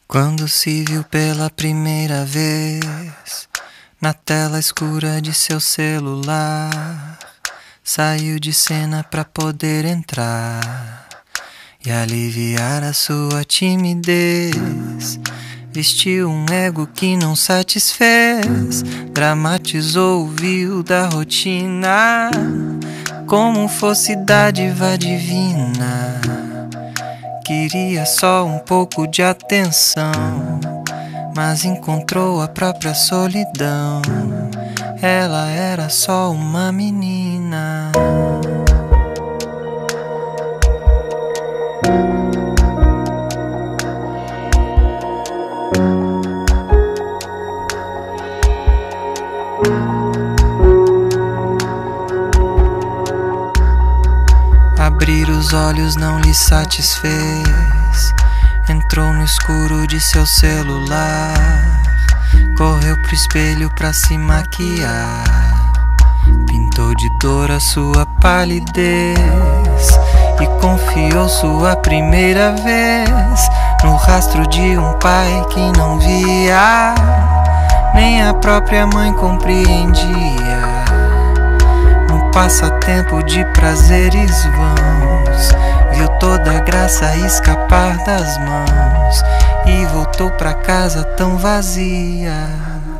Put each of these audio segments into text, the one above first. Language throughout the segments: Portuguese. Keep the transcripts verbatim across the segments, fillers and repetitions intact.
Quando se viu pela primeira vez na tela escura de seu celular, saiu de cena pra poder entrar e aliviar a sua timidez. Vestiu um ego que não satisfez, dramatizou o vil da rotina como fosse dádiva divina. Queria só um pouco de atenção, mas encontrou a própria solidão. Ela era só uma menina. Abrir os olhos não lhe satisfez, entrou no escuro de seu celular, correu pro espelho pra se maquiar, pintou de dor a sua palidez e confiou sua primeira vez no rastro de um pai que não via, nem a própria mãe compreendia. Passatempo de prazeres vãos, viu toda a graça escapar das mãos e voltou pra casa tão vazia.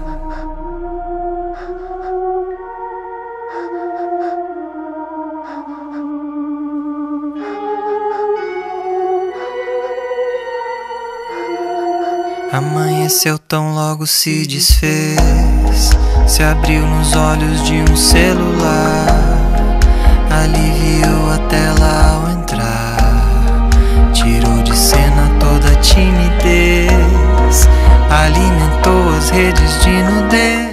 Amanheceu tão logo se desfez, se abriu nos olhos de um celular, aliviou a tela ao entrar, tirou de cena toda a timidez, alimentou as redes de nudez.